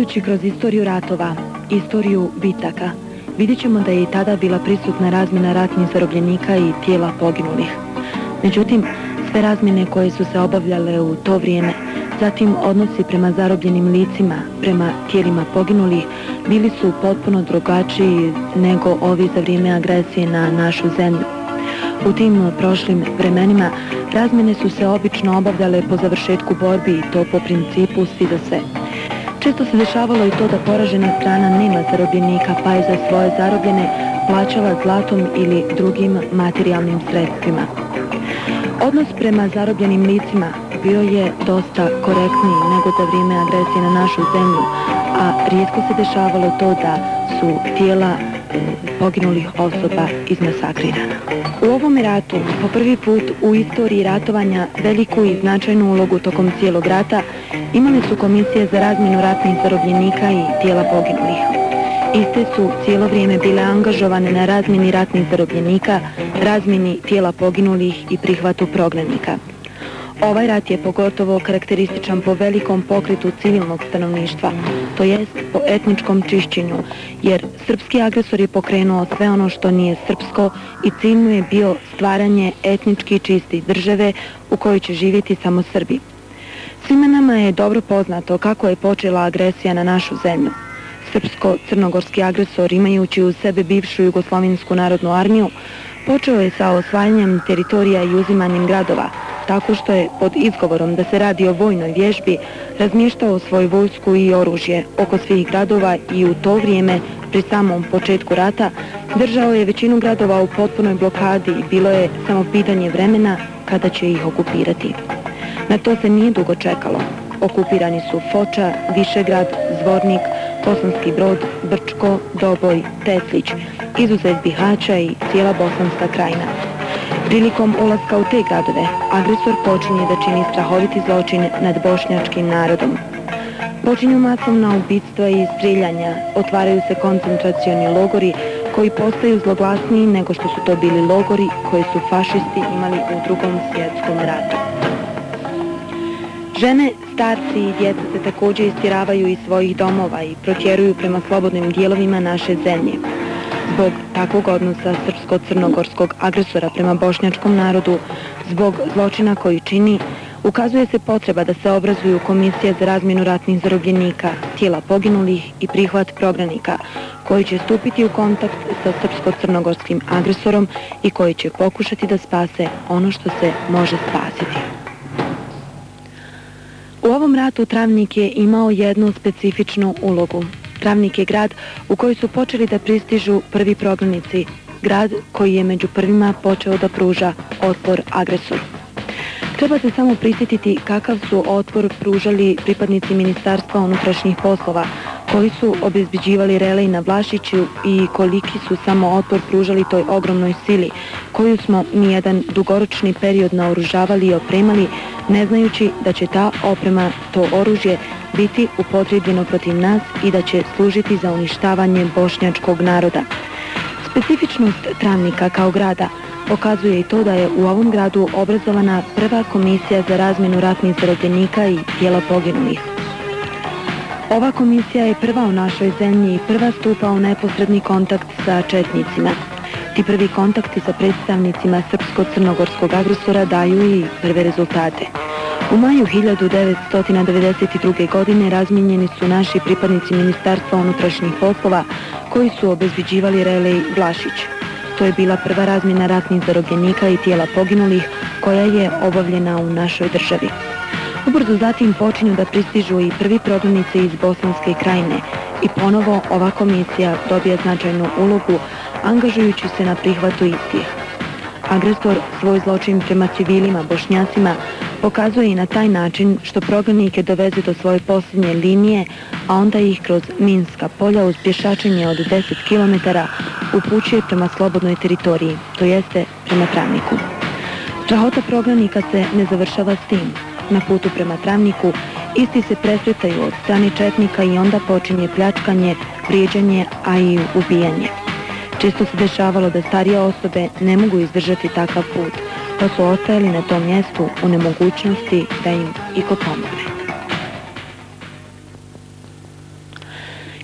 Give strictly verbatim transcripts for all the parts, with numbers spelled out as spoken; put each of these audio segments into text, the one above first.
Proteći kroz istoriju ratova, istoriju bitaka, vidjet ćemo da je i tada bila prisutna razmjena ratnih zarobljenika i tijela poginulih. Međutim, sve razmjene koje su se obavljale u to vrijeme, zatim odnosi prema zarobljenim licima, prema tijelima poginulih, bili su potpuno drugačiji nego ovi za vrijeme agresije na našu zemlju. U tim prošlim vremenima razmjene su se obično obavljale po završetku borbi i to po principu svi za sve. Često se dešavalo i to da poražena strana nema zarobljenika pa je za svoje zarobljene plaćala zlatom ili drugim materijalnim sredstvima. Odnos prema zarobljenim licima bio je dosta korektniji nego za vrijeme agresije na našu zemlju, a rijetko se dešavalo to da su tijela poginulih osoba izmasakrirana. U ovom ratu, po prvi put u istoriji ratovanja, veliku i značajnu ulogu tokom cijelog rata imale su komisije za razmjenu ratnih zarobljenika i tijela poginulih. Iste su cijelo vrijeme bile angažovane na razmjeni ratnih zarobljenika, razmjeni tijela poginulih i prihvatu prognanika. Ovaj rat je pogotovo karakterističan po velikom pokretu civilnog stanovništva, to jest po etničkom čišćenju, jer srpski agresor je pokrenuo sve ono što nije srpsko i cilj mu je bio stvaranje etnički čiste države u kojoj će živjeti samo Srbi. Svima nama je dobro poznato kako je počela agresija na našu zemlju. Srpsko-crnogorski agresor, imajući u sebe bivšu Jugoslavensku narodnu armiju, počeo je sa osvajanjem teritorija i uzimanjem gradova, tako što je pod izgovorom da se radi o vojnoj vježbi razmještao svoju vojsku i oružje oko svih gradova i u to vrijeme, pri samom početku rata, držao je većinu gradova u potpunoj blokadi i bilo je samo pitanje vremena kada će ih okupirati. Na to se nije dugo čekalo. Okupirani su Foča, Višegrad, Zvornik, Bosanski Brod, Brčko, Doboj, Teslić, izuzev Bihaća i cijela Bosanska krajina. Prilikom ulaska u te gradove, agresor počinje da čini strahoviti zločin nad bošnjačkim narodom. Počinju masovna ubistava i strijeljanja, otvaraju se koncentracioni logori koji postaju zloglasniji nego što su to bili logori koje su fašisti imali u Drugom svjetskom ratu. Žene, starci i djeca se također istjeravaju iz svojih domova i protjeruju prema slobodnim dijelovima naše zemlje. Zbog takvog odnosa srpsko-crnogorskog agresora prema bošnjačkom narodu, zbog zločina koji čini, ukazuje se potreba da se obrazuju komisije za razmjenu ratnih zarobljenika, tijela poginulih i prihvat prognanika, koji će stupiti u kontakt sa srpsko-crnogorskim agresorom i koji će pokušati da spase ono što se može spasiti. U ovom ratu Travnik je imao jednu specifičnu ulogu. Travnik je grad u koji su počeli da pristižu prvi prognanici, grad koji je među prvima počeo da pruža otpor agresoru. Treba se samo prisjetiti kakav su otpor pružali pripadnici Ministarstva unutrašnjih poslova, koji su obezbeđivali relej na Vlašiću i koliki su samo otpor pružali toj ogromnoj sili, koju smo nijedan dugoročni period naoružavali i opremali, ne znajući da će ta oprema, to oružje, biti upotrijebljeno protiv nas i da će služiti za uništavanje bošnjačkog naroda. Specifičnost Travnika kao grada pokazuje i to da je u ovom gradu obrazovana prva komisija za razmjenu ratnih zarobljenika i tijela poginulih. Ova komisija je prva u našoj zemlji i prva stupa u neposredni kontakt sa četnicima. Ti prvi kontakti sa predstavnicima srpsko-crnogorskog agresora daju i prve rezultate. U maju hiljadu devetsto devedeset druge. godine razmijenjeni su naši pripadnici Ministarstva unutrašnjih poslova koji su obezbeđivali relej Vlašić. To je bila prva razmjena ratnih zarobljenika i tijela poginulih koja je obavljena u našoj državi. Ubrzo zatim počinju da pristižu i prvi prognanici iz Bosanske krajine i ponovo ova komisija dobija značajnu ulogu angažujući se na prihvatu istih. Agresor svoj zločin prema civilima, Bošnjacima, pokazuje i na taj način što prognanike doveze do svoje posljednje linije, a onda ih kroz minska polja uz pješačenje od deset kilometara upućuje prema slobodnoj teritoriji, to jeste prema Travniku. Strahota prognanika se ne završava s tim. Na putu prema Travniku isti se presretaju od strane četnika i onda počinje pljačkanje, vrijeđanje, a i ubijanje. Često se dešavalo da starije osobe ne mogu izdržati takav put, pa su ostajali na tom mjestu u nemogućnosti da im iko pomogne.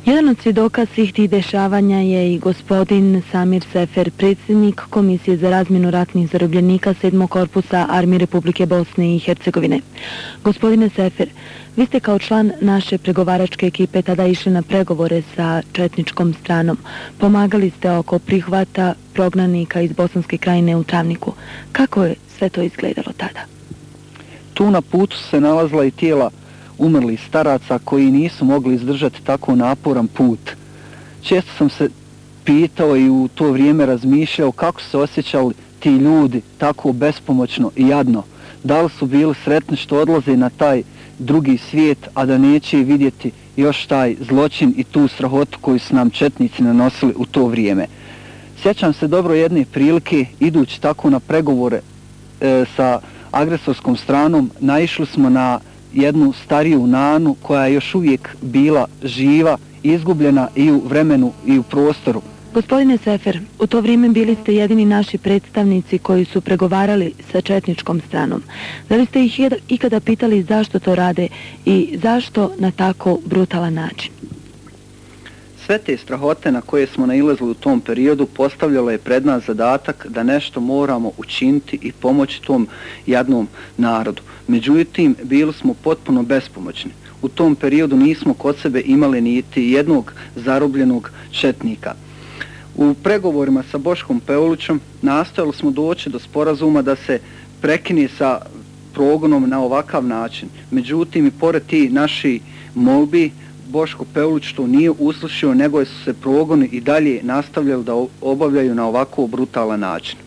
Jedan od svjedoka svih tih dešavanja je i gospodin Samir Sefer, predsjednik Komisije za razmjenu ratnih zarobljenika sedmog korpusa Armije Republike Bosne i Hercegovine. Gospodine Sefer, vi ste kao član naše pregovaračke ekipe tada išli na pregovore sa četničkom stranom. Pomagali ste oko prihvata prognanika iz Bosanske krajine u Travniku. Kako je sve to izgledalo tada? Tu na putu se nalazila i tijela umrlih staraca koji nisu mogli izdržati tako naporan put. Često sam se pitao i u to vrijeme razmišljao kako se osjećali ti ljudi tako bespomoćno i jadno. Da li su bili sretni što odlaze na taj drugi svijet, a da neće vidjeti još taj zločin i tu strahotu koju su nam četnici nanosili u to vrijeme. Sjećam se dobro jedne prilike, idući tako na pregovore e, sa agresorskom stranom, naišli smo na jednu stariju nanu koja je još uvijek bila živa, izgubljena i u vremenu i u prostoru. Gospodine Sefer, u to vrijeme bili ste jedini naši predstavnici koji su pregovarali sa četničkom stranom. Da li ste ih ikada pitali zašto to rade i zašto na tako brutalan način? Sve te strahote na koje smo nailazili u tom periodu postavljalo je pred nas zadatak da nešto moramo učiniti i pomoći tom jadnom narodu. Međutim, bili smo potpuno bespomoćni. U tom periodu nismo kod sebe imali niti jednog zarobljenog četnika. U pregovorima sa Boškom Peulićem nastojali smo doći do sporazuma da se prekine sa progonom na ovakav način. Međutim, i pored ti naši molbi, Boško Peulić to nije uslušio, nego su se progoni i dalje nastavljali da obavljaju na ovako brutalan način.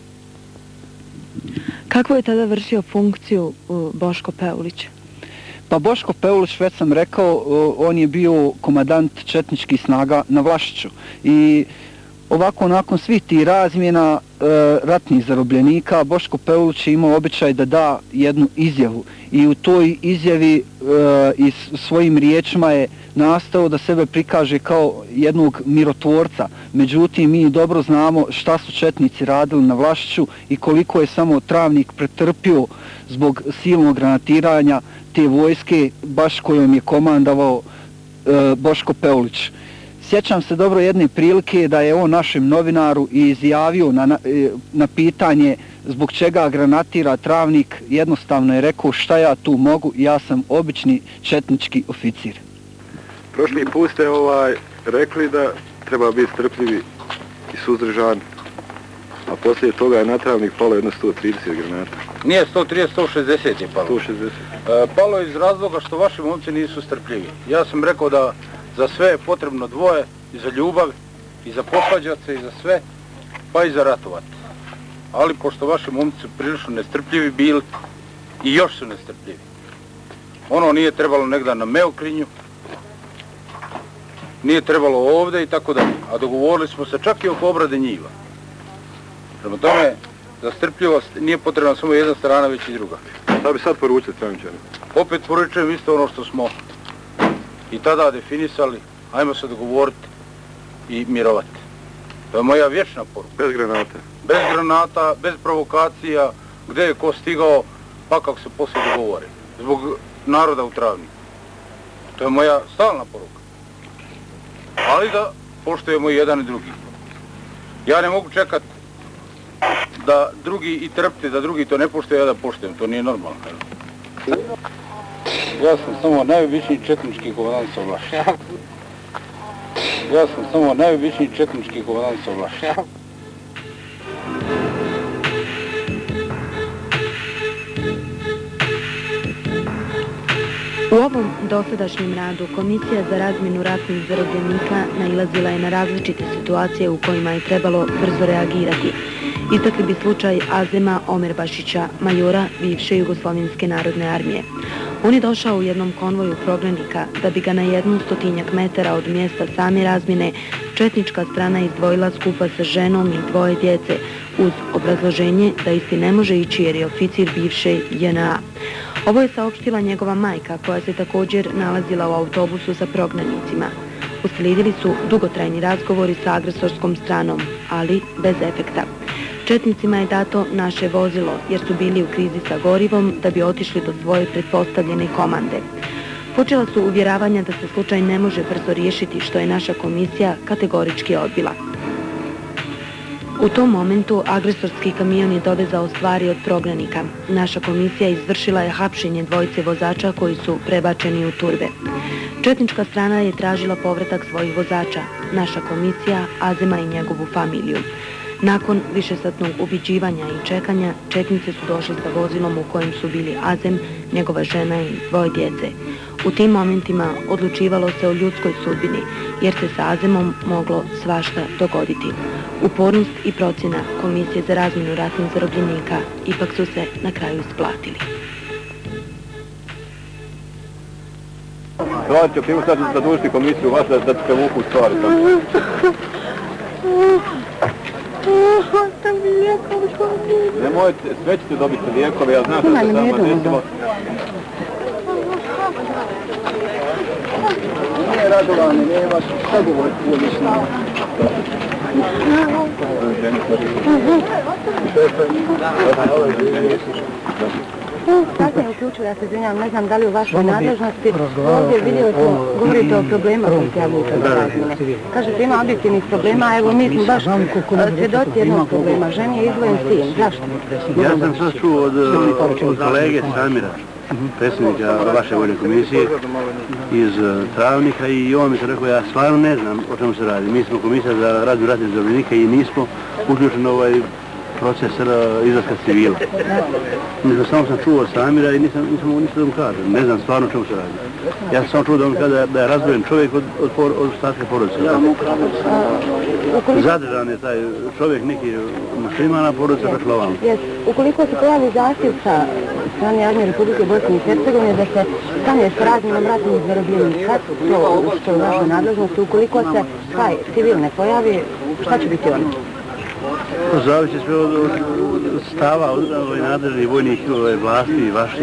Kako je tada vršio funkciju Boško Peulić? Pa Boško Peulić, već sam rekao, on je bio komandant četničkih snaga na Vlašiću i ovako nakon svih tih razmjena e, ratnih zarobljenika Boško Peulić je imao običaj da da jednu izjavu i u toj izjavi e, i svojim riječima je nastao da sebe prikaže kao jednog mirotvorca. Međutim, mi dobro znamo šta su četnici radili na Vlašiću i koliko je samo Travnik pretrpio zbog silnog granatiranja te vojske baš kojom je komandovao e, Boško Peulić. Sjećam se dobro jedne prilike da je on našem novinaru izjavio na, na, na pitanje zbog čega granatira Travnik, jednostavno je rekao šta ja tu mogu, ja sam obični četnički oficir. Prošli put ste ovaj, rekli da treba biti strpljivi i suzdržani, a poslije toga je na Travnik palo jedno sto trideset granata. Nije sto trideset, sto šezdeset je palo. sto šezdeset. E, palo je iz razloga što vaši momci nisu strpljivi. Ja sam rekao da za sve je potrebno dvoje, i za ljubav, i za posvađati se, i za sve, pa i za ratovati. Ali pošto vaši momci su prilično nestrpljivi bili, i još su nestrpljivi. Ono nije trebalo negdje na Meokrinju, nije trebalo ovdje i tako dalje. A dogovorili smo se čak i oko obrade njiva. Prema tome, za strpljivost nije potrebna samo jedna strana, već i druga. Šta bi sad poručili Travničanima? Opet poručujem isto ono što smo i tada definisali, ajmo se dogovoriti i mirovati. To je moja vječna poruka. Bez granata? Bez granata, bez provokacija, gdje je ko stigao, pa kako se poslije dogovori. Zbog naroda u Travniku. To je moja stalna poruka. Ali da poštujemo i jedan i drugi. Ja ne mogu čekati da drugi i trpiti, da drugi to ne poštuje, ja da poštujem. To nije normalno. Ja sam samo najobičniji četnički komandant sa Vlašića. Ja sam samo najobičniji četnički komandant sa Vlašića. U ovom dosadašnjem radu Komisija za razmjenu ratnih zarobljenika nailazila je na različite situacije u kojima je trebalo brzo reagirati. Istakli bi slučaj Azema Omerbašića, majora bivše Jugoslovenske narodne armije. On je došao u jednom konvoju prognanika da bi ga na jednu stotinjak metara od mjesta same razmjene četnička strana izdvojila skupa sa ženom i dvoje djece uz obrazloženje da isti ne može ići jer je oficir bivše J N A. Ovo je saopštila njegova majka koja se također nalazila u autobusu sa prognanicima. Uslijedili su dugotrajni razgovori sa agresorskom stranom, ali bez efekta. Četnicima je dato naše vozilo jer su bili u krizi sa gorivom da bi otišli do svoje pretpostavljene komande. Počela su uvjeravanja da se slučaj ne može brzo riješiti, što je naša komisija kategorički odbila. U tom momentu agresorski kamion je dovezao stvari od prognanika. Naša komisija izvršila je hapšenje dvojice vozača koji su prebačeni u turbe. Četnička strana je tražila povratak svojih vozača, naša komisija Azema i njegovu familiju. Nakon višesatnog ubiđivanja i čekanja, četnici su došli sa vozilom u kojem su bili Azem, njegova žena i dvoje djece. U tim momentima odlučivalo se o ljudskoj sudbini, jer se sa Azemom moglo svašta dogoditi. Upornost i procjena Komisije za razmjenu ratnih zarobljenika ipak su se na kraju isplatili. Radite, primo sad zadužiti komisiju vas da se vuku stvari tamo. Nemojte, sve ćete dobiti lijekove, ja znam da se sama desilo. Nije Radovane, nemaš šta govoriti ulično. Sad me uključila, ja se izvinjam, ne znam da li u vašoj nadležnosti ovdje vidjeli smo, govorite o problema koji se javljaju kod razmjene. Kažete, ima objektivnih problema, evo mi smo baš svjedoci jednog problema. Ženi je izdvojen sin, zašto? Ja sam sad čuo od, od kolege Samira, predsjednika vaše vojne komisije iz Travnika, i on mi se rekao, ja stvarno ne znam o čemu se radi. Mi smo komisija za razmjenu ratnih zarobljenika i nismo uključeni u ovaj proces izlaska civila. Mislim, samo sam čuo od Samira i nisam, nisam mogu ništa da mu kažem. Ne znam stvarno o čemu se radi. Ja sam samo čuo da on kada da je razdvojen čovjek od, od, od, od ostatka porodice. Zadržan je taj čovjek, neki muslimana, porodica prešla ovamo. Ukoliko se pojavi zahtjev sa strane Armije Republike Bosne i Hercegovine da se stane s razmjenom ratnih zarobljenika, to što je u vašoj nadležnosti, ukoliko se taj civil ne pojavi, šta će biti ono? To zavisi sve od, od stava od nadležnih vojnih vlasti i vaših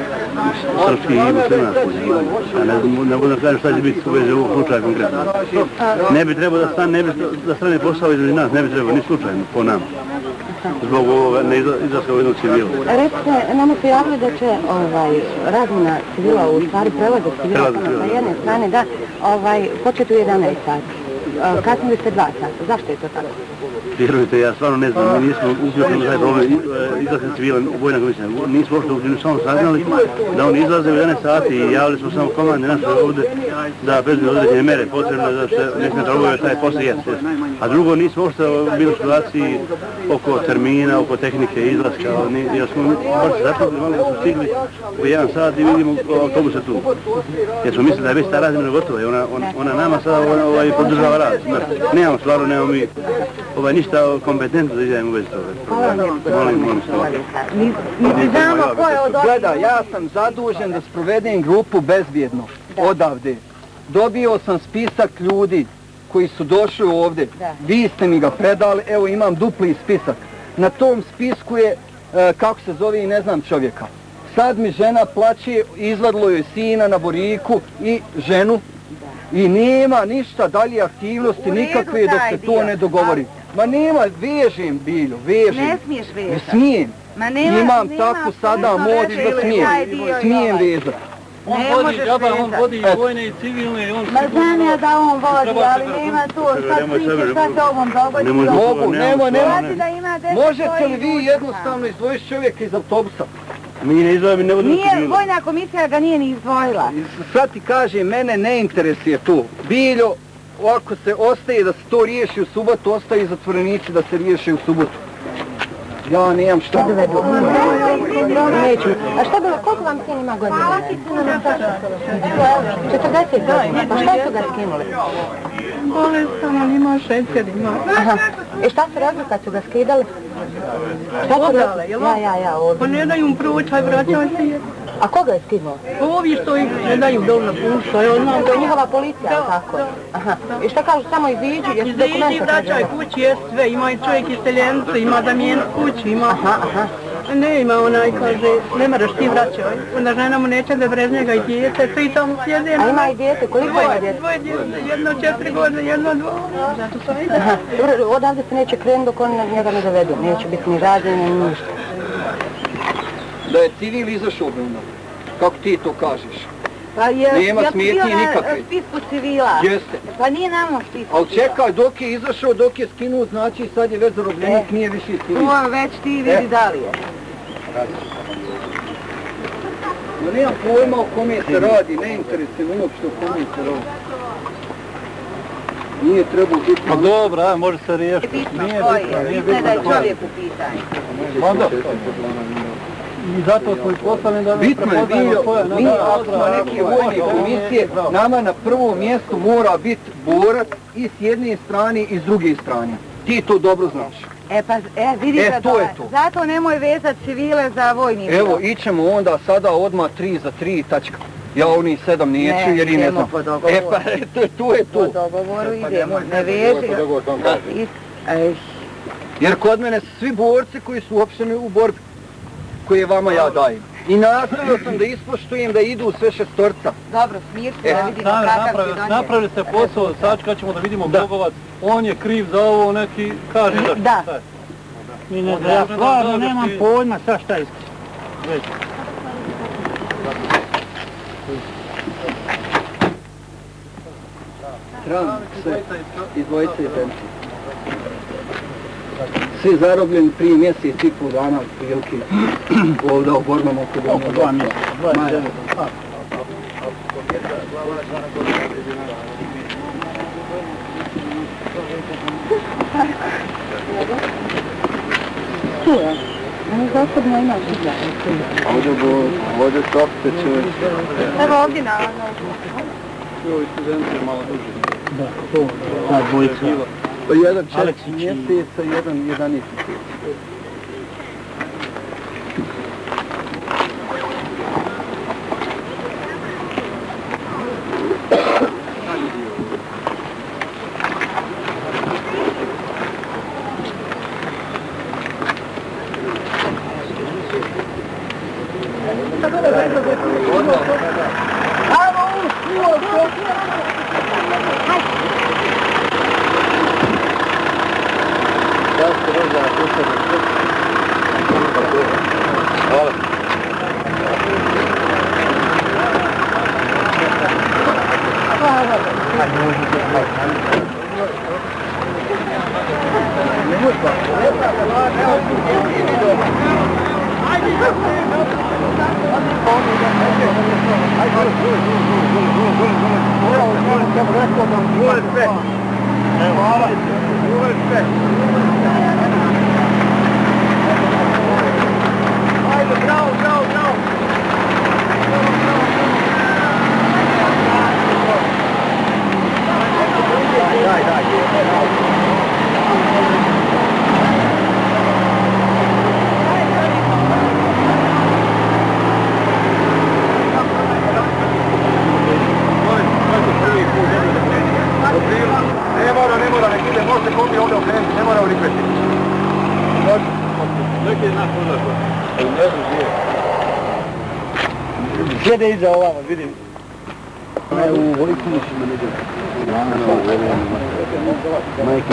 srpskih i muslimanskih. Ne, ne budem kažem šta će biti u vezi ovog slučaja konkretno. Ne bi trebao da stan, ne bi da strane posao između nas, ne bi trebao ni slučajno po nama. Zbog ovoga ne izlaska u jednog civila. Recite, nama se javili da će ovaj, razmjena civila, u stvari prelazak civila sa jedne strane, da ovaj, početi u jedanaest sati. Kasnili ste dva sata. Zašto je to tako? Vjerujte, ja stvarno ne znam, mi nismo uključeni za taj problem izlaska civila vojna komisija. Nismo uopšte uključeni, samo saznali da oni izlaze u jedanaest sati i javili smo samo komande naše ovdje da preduzme određene mere potrebne da se ne smije trobove taj posle jeste. A drugo, nismo uopšte bili u situaciji oko termina, oko tehnike izlaska, jer smo baš se začuli, malo da smo stigli u jedan sat i vidimo autobuse tu. Jer smo mislili da je već ta razmjena gotova i ona, ona, ona nama sada ovaj, podržava rad. Nemamo stvarno, nemamo mi ovaj, ništa kompetentno da izjavimo bez toga. Molim, molim se. Mi znamo ko je od ovih... Gleda, ja sam zadužen da sprovedem grupu bezbjedno odavde. Dobio sam spisak ljudi koji su došli ovdje. Vi ste mi ga predali, evo imam dupli spisak. Na tom spisku je, kako se zove, i ne znam čovjeka. Sad mi žena plaće, izvadilo joj sina na Boriku i ženu. I nema ništa dalje aktivnosti, nikakve dok se to ne dogovori. Ma nema, vežem Bilju, vežem. Ne smiješ vezati. Smijem. Ma nema, imam nema takvu sada moć da smijem. Smijem vezati. On vodi, džaba, on vodi i vojne i civilne i on... Ma znam ja da on vodi, ali nema to, sad priče šta se ovom dogodi. Mogu, nemoj, nemoj. Možete li vi ljudi. jednostavno izdvojiti čovjeka iz autobusa? Mi ne izdvojimo, ne budemo Nije, vojna komisija ga nije ni izdvojila. Sad ti kaže, mene ne interesuje to. Biljo, ako se ostaje da se to riješi u subotu, ostaje i zatvorenici da se riješi u subotu. Ja nemam šta. Neću. A šta bilo, koliko vam sin ima godina? četrdeset godina. Pa šta su ga skinuli? Bolestan, on ima šećer, ima. Aha. I šta su rekli kad su ga skidali? Obrale, jel? Ja, ja, ja, ovdje. Pa ne daju im proći, vraćaj se. A koga je skinuo? Ovi što ih ne daju dovoljno pušta, ja znam. To je njihova policija, ali tako? Aha. I šta kažu, samo iziđi, jesu dokumenta? Iziđi, vraćaj kući, jesu sve, ima i čovjek iseljenice, ima zamijenu kući, ima... Aha, aha. Ne, ima onaj, kaže, ne moraš ti vraćaj. Onda žena mu neće da brez njega i djete, svi tamo sjede. A ima i djete, koliko ima djete? Dvoje djete, jedno četiri godine, jedno dva. Zato sam ide. Aha, dobro, odavde se neće krenuti dok on njega ne dovedu, neće biti ni rađenje, ni ništa. Da je civil izašao, kako ti to kažeš? Pa je, nema smetnji nikakve. Je spisku civila? Jeste. Pa nije nam u spisku ali civila. Ali čekaj, dok je izašao, dok je skinuo, znači sad je već zarobljenik, e, nije više civil. To već ti vidi e. da li je. No nemam pojma o kome se radi, ne interesuje uopšte o kome se radi. Nije trebao biti... Pa dobro, a, može se riješiti. Bitno koji je, bitno je da je čovjek u pitanju. Onda. I zato smo i postavljeni da ne prepoznajemo svoje... Mi, ako smo neke vojne komisije, nama na prvom mjestu mora biti borac i s jedne strane i s druge strane. Ti to dobro znaš. E pa, e, vidi e, da to je to. Zato nemoj vezat civile za vojni dio. Evo, ićemo onda sada odmah tri za tri, tačka. Ja oni sedam neću, ne, jer i ne znam. Po dogovoru. E pa, to, to je to. Po dogovoru idemo, ne veži. Jer kod mene su svi borci koji su uopšteni u borbi, koje vama ja dajem. I nastavio sam da ispoštujem da idu sve šestorca. Dobro, smirci da vidimo kakav će donijeti. Napravili ste posao, sad kad ćemo da vidimo Bogovac, on je kriv za ovo, neki kaže da što. Da. Mi ne znam, ja stvarno nemam pojma sa šta iskri. Tram, sve, iz dvojice i temci. Svi zarobljeni prije mjesec i pol dana prilike ovdje u borbom oko oko dva mjeseca. Čujem, ono zasobno imaš izgleda. Ovdje bo, ovdje stopite čovjek. Evo ovdje na ono. Ovi studenti je malo duže. Da, to, ta dvojica. Jedan četiri mjeseca, jedan jedanaest mjeseca. Sjede iza ovamo, vidim. Ne, u vojku mišljima ne gledam. Majke.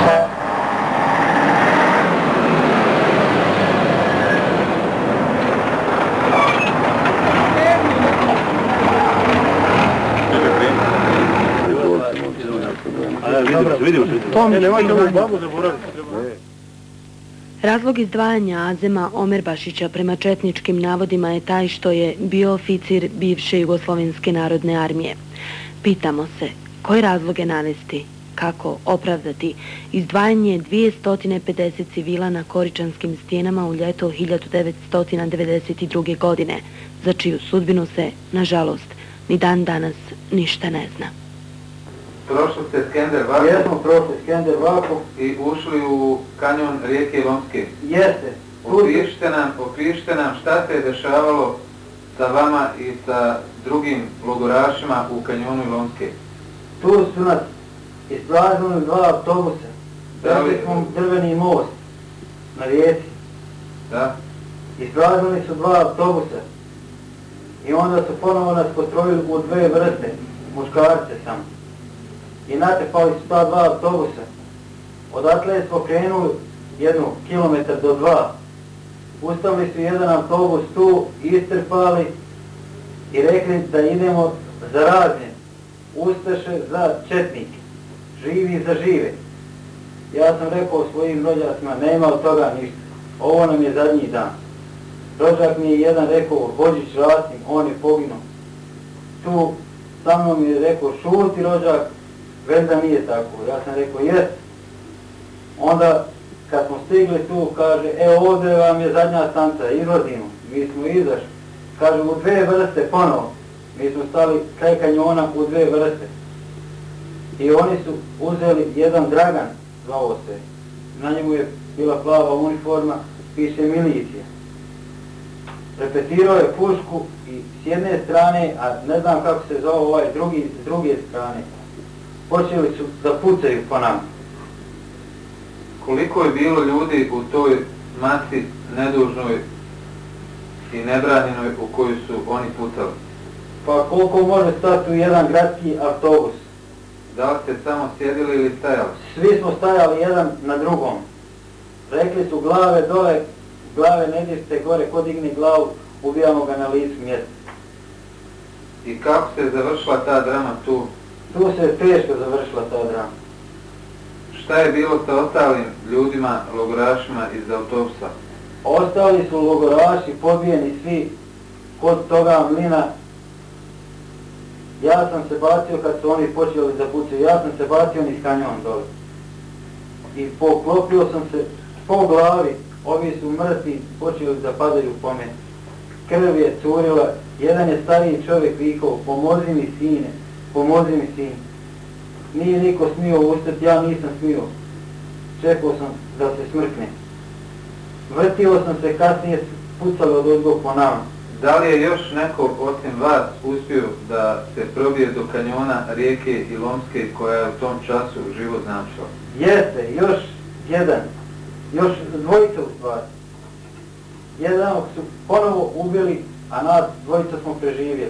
Razlog izdvajanja Azema Omerbašića prema četničkim navodima je taj što je bio oficir bivše Jugoslovenske narodne armije. Pitamo se, koje razloge navesti, kako opravdati izdvajanje dvjesto pedeset civila na Koričanskim stijenama u ljeto hiljadu devetsto devedeset druge. godine, za čiju sudbinu se, nažalost, ni dan danas ništa ne zna. Prošli ste Skender Vakuf. Jesmo prošli Skender Vakuf. I ušli u kanjon rijeke Lonske. Jeste. Opišite nam, opišite nam šta se je dešavalo sa vama i sa drugim logorašima u kanjonu Lonske. Tu su nas ispražnuli dva autobusa. Dali smo drveni most na rijeci. Da. Ispražnuli su dva autobusa. I onda su ponovo nas postrojili u dve vrste, muškarce samo. I natepali su ta dva autobusa. Odatle smo krenuli jednu kilometar do dva. Ustavili su jedan autobus tu, istrpali i rekli da idemo za razmjen, ustaše za četnike, živi za žive. Ja sam rekao svojim rođacima, nema od toga ništa, ovo nam je zadnji dan. Rođak mi je jedan rekao, Božić Rasim, on je poginuo. Tu sa mnom mi je rekao, šuti rođak, već da nije tako. Ja sam rekao, jes. Onda kad smo stigli tu, kaže, evo ovdje vam je zadnja stanca, izlazimo. Mi smo izašli. Kaže, u dve vrste ponovo. Mi smo stali kraj kanjona u dve vrste. I oni su uzeli jedan Dragan, zvao se. Na njemu je bila plava uniforma, piše milicija. Repetirao je pušku i s jedne strane, a ne znam kako se zove ovaj drugi, s druge strane, počeli su da pucaju po nama. Koliko je bilo ljudi u toj masi nedužnoj i nebranjenoj u koju su oni pucali? Pa koliko može stati u jedan gradski autobus? Da li ste samo sjedili ili stajali? Svi smo stajali jedan na drugom. Rekli su glave dole, glave ne dižite gore, ko digne glavu, ubijamo ga na licu mjesta. I kako se završila ta drama tu? Tu se teško završila ta drama. Šta je bilo sa ostalim ljudima, logorašima iz autobusa? Ostali su logoraši pobijeni svi kod toga mlina. Ja sam se bacio kad su oni počeli da pucaju, ja sam se bacio niz kanjon dole. I poklopio sam se po glavi, ovi su mrtvi, počeli da padaju po meni. Krv je curila, jedan je stariji čovjek vikao, pomozi mi sine, pomozi mi sine. Nije niko smio ustati, ja nisam smio. Čekao sam da se smrkne. Vrtio sam se, kasnije pucalo od odgog po nama. Da li je još neko osim vas uspio da se probije do kanjona rijeke Ilomske koja je u tom času život značila? Jeste, još jedan. Još dvojica u stvari. Jedan su ponovo ubili, a nas dvojica smo preživjeli.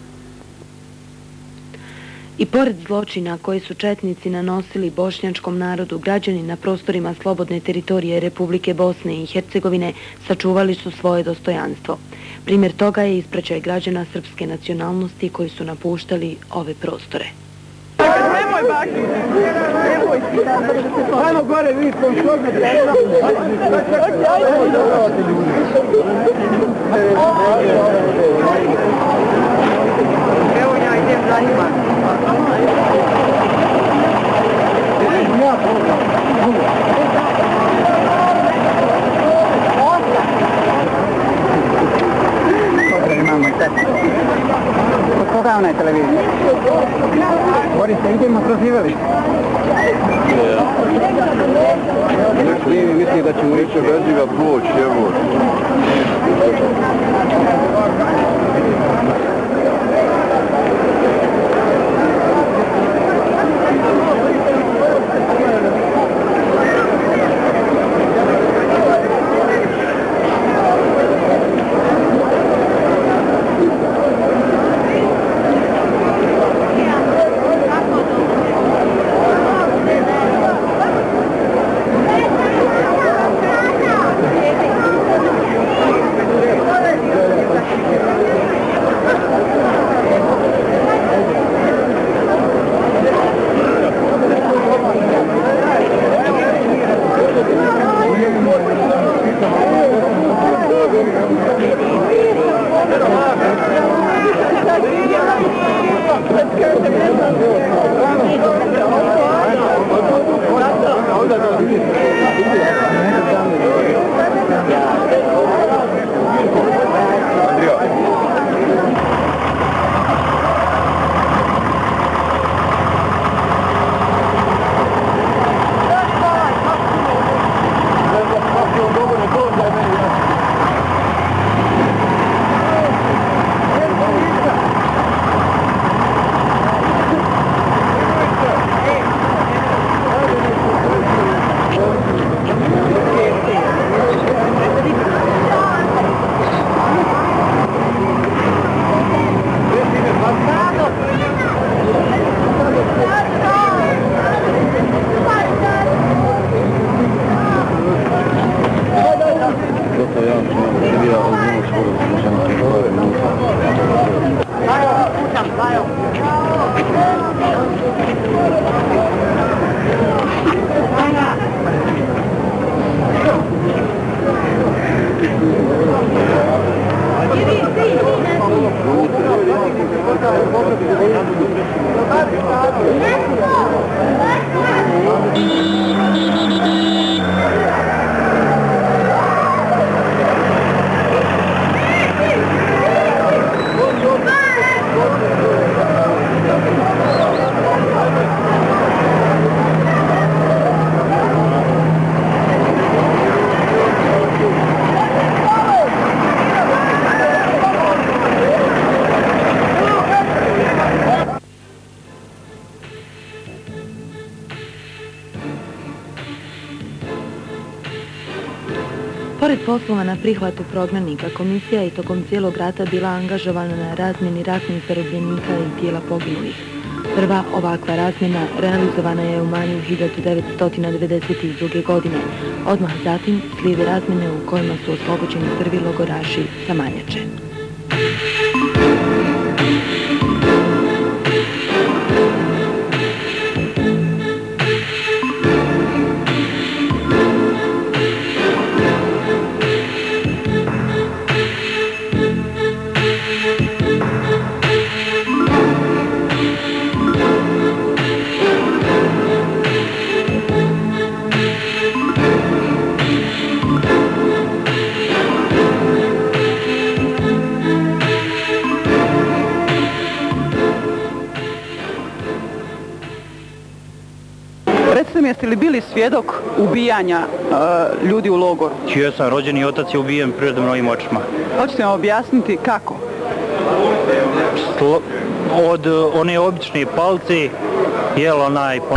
I pored zločina koji su četnici nanosili bošnjačkom narodu, građani na prostorima slobodne teritorije Republike Bosne i Hercegovine sačuvali su svoje dostojanstvo. Primjer toga je ispraćaj građana srpske nacionalnosti koji su napuštali ove prostore. Nemoj baki, nemoj ti. Ajmo gore, vi smo šogno treba. Evo ja idem za njima. Koga je onaj televizija? Boris, idemo kroz Ivelište. Nije mi misli da ćemo reći veziva ploč, evo. Pored poslova na prihvatu prognanika, komisija je tokom cijelog rata bila angažovana na razmjeni ratnih zarobljenika i tijela poginulih. Prva ovakva razmjena realizovana je u maju hiljadu devetsto devedeset druge. godine. Odmah zatim slijede razmjene u kojima su oslobođeni prvi logoraši Samanjače. Jeste li bili svjedok ubijanja uh, ljudi u logoru? Čio sam, rođeni otac je ubijen pred mojim očima. Hoćete vam objasniti kako? Slo, od one obične palce, jel onaj po